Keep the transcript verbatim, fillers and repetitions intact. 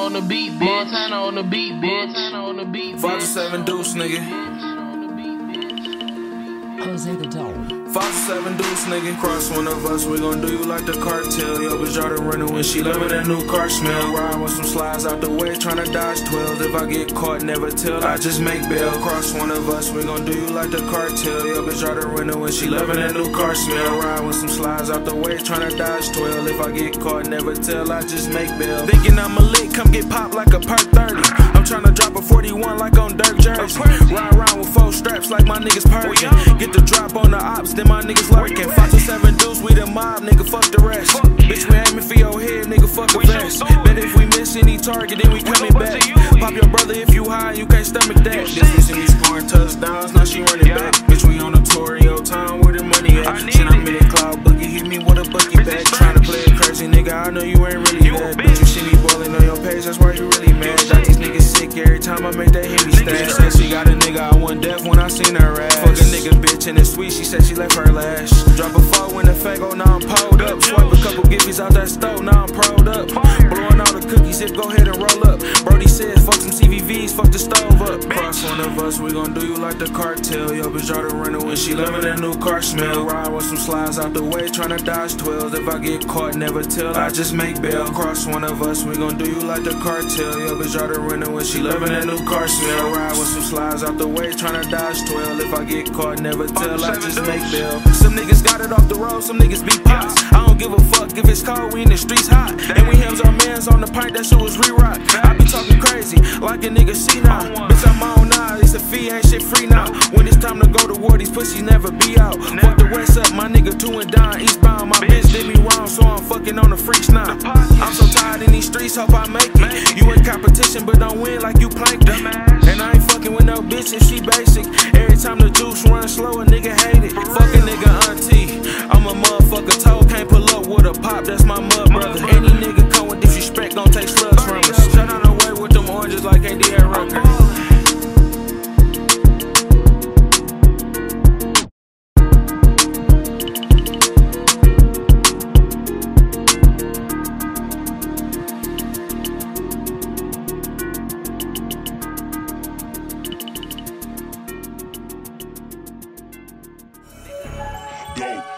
on the beat, bitch. Montana on the beat, bitch. Montana on the beat, bitch. Five to seven deuce, nigga. Jose the Dog. Five to seven deuce, nigga. Cross one of us, we gon' do you like the cartel. Yo, bitch, y'all running when she loving that new car smell. Ride with some slides out the way, tryna dodge twelves. If I get caught, never tell, I just make bail. Cross one of us, we gon' do you like the cartel. Yo, bitch, y'all running when she loving that new car smell. Ride with some slides out the way, tryna dodge twelve. If I get caught, never tell, I just make bail. Thinking I'm a lick, come get popped like a perk thirty. I'm tryna drop a forty-one like on Dirk Jersey. Ride around with four straps like my niggas purging. Get the drop on the ops, then my niggas lurking. Five to seven deuce, we the mob, nigga, fuck the rest. Bitch, we aiming for your head, nigga, fuck a vest. Bet if we miss any target, then we coming back. Pop your brother if you high, you can't stomach that. This recently scoring touchdowns, now she running back. Bitch, we on the tour in your time, where the money at? Shit, I'm in the cloud boogie, hit me with a bucky bag. Tryna play it crazy, nigga, I know you ain't really that. Bitch, you see me ballin' on your page, that's why you really mad. Got these niggas sick every time I make that hit me stash. Said she got a nigga, I went deaf when I seen her ass. Fuck a nigga, bitch, and it's sweet, she said she left her lash. Drop a four in the fago, now I'm pulled up. Swipe a couple giffies out that stove, now I'm proud up. Blowing all the cookies, if go ahead and roll up. Brody said, fuck some C V Vs, fuck the stove up. Cross one of us, we gon' do you like the cartel. Yo, bitch, y'all the runner when she loving that new car smell. Ride with some slides out the way, tryna dodge twelves. If I get caught, never tell, I just make bail. Cross one of us, we gon' do you like the cartel. Yo, bitch, y'all the runner when she loving that new car smell. Ride with some slides out the way, tryna dodge twelve. If I get caught, never tell, I just make bail. Some niggas got it off the road, some niggas be pops. I don't give a fuck if it's cold, we in the streets hot. And we hams our mans on the pint, that shit was re-rock. I be talking crazy, like a nigga see now. Bitch, I'm on now, it's a fee, ain't shit free now. When it's time to go to war, these pussies never be out. Fuck the west up, my nigga two and down, eastbound. My bitch did me wrong, so I'm fucking on the freaks now. I'm so tired in these streets, hope I make it. You in competition, but don't win like you plankton. And I ain't fucking with no bitch if she basic. Every time the juice run slow, a nigga hate it. Fuck a nigga auntie, I'm a motherfucker told. Can't pull up with a pop, that's my mud brother. Any nigga come with disrespect, gon' take slugs from us. Shut on the way with them oranges like A D A Rucker. Go.